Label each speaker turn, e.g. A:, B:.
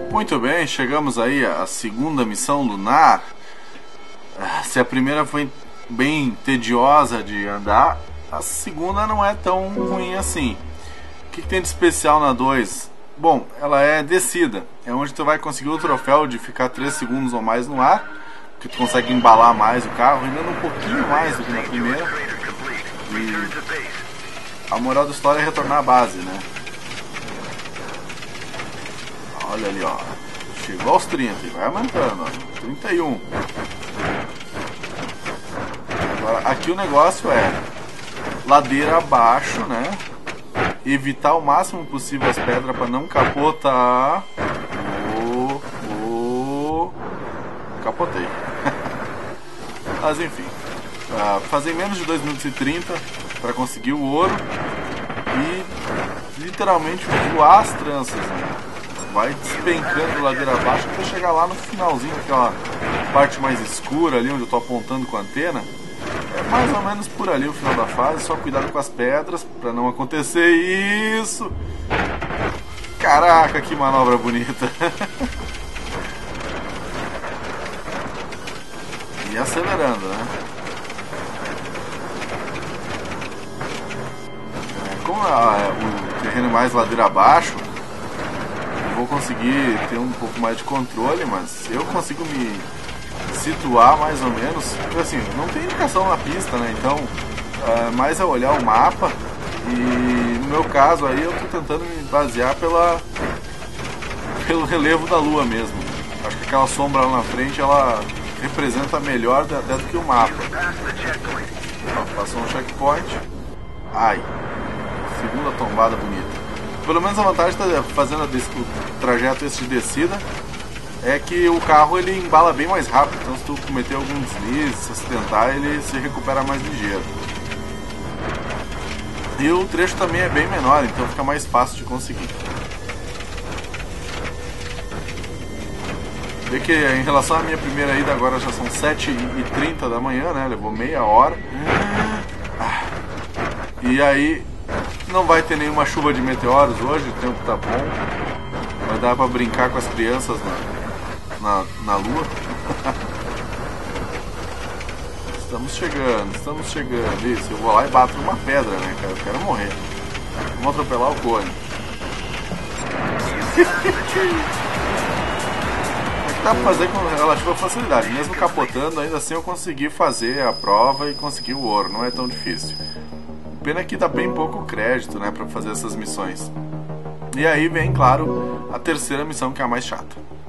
A: Muito bem, chegamos aí à segunda missão lunar. Se a primeira foi bem tediosa de andar, a segunda não é tão ruim assim. O que tem de especial na 2? Bom, ela é descida, é onde tu vai conseguir o troféu de ficar 3 segundos ou mais no ar, que tu consegue embalar mais o carro, ainda um pouquinho mais do que na primeira. E a moral da história é retornar à base, né? Olha ali, ó. Chegou aos 30 e vai aumentando, ó. 31. Agora, aqui o negócio é ladeira abaixo, né? Evitar o máximo possível as pedras para não capotar. Capotei. Mas enfim, fazer menos de 2 minutos e 30 para conseguir o ouro e literalmente voar as tranças, né? Vai despencando ladeira abaixo até chegar lá no finalzinho, aquela parte mais escura ali onde eu tô apontando com a antena. É mais ou menos por ali o final da fase, só cuidado com as pedras para não acontecer isso. Caraca, que manobra bonita. E acelerando, né? Como o terreno é mais ladeira abaixo, eu vou conseguir ter um pouco mais de controle, mas eu consigo me situar mais ou menos, porque assim, não tem indicação na pista, né? Então, mais é olhar o mapa e no meu caso aí eu tô tentando me basear pelo relevo da lua mesmo. Acho que aquela sombra lá na frente, ela representa melhor até do que o mapa. Ó, passou um checkpoint. Ai, segunda tombada bonita. Pelo menos a vantagem de estar fazendo o trajeto esse de descida é que o carro ele embala bem mais rápido, então se tu cometer algum deslize, se acidentar, ele se recupera mais ligeiro. E o trecho também é bem menor, então fica mais fácil de conseguir. Vê que em relação à minha primeira ida agora já são 7h30 da manhã, né? Levou meia hora. E aí não vai ter nenhuma chuva de meteoros hoje, o tempo tá bom. Vai dar pra brincar com as crianças na lua. Estamos chegando. Isso, eu vou lá e bato numa pedra, né, cara? Eu quero morrer. Vamos atropelar o cone. Dá pra fazer com relativa facilidade. Mesmo capotando, ainda assim eu consegui fazer a prova e conseguir o ouro. Não é tão difícil. Pena que dá bem pouco crédito, né, pra fazer essas missões. E aí vem, claro, a terceira missão, que é a mais chata.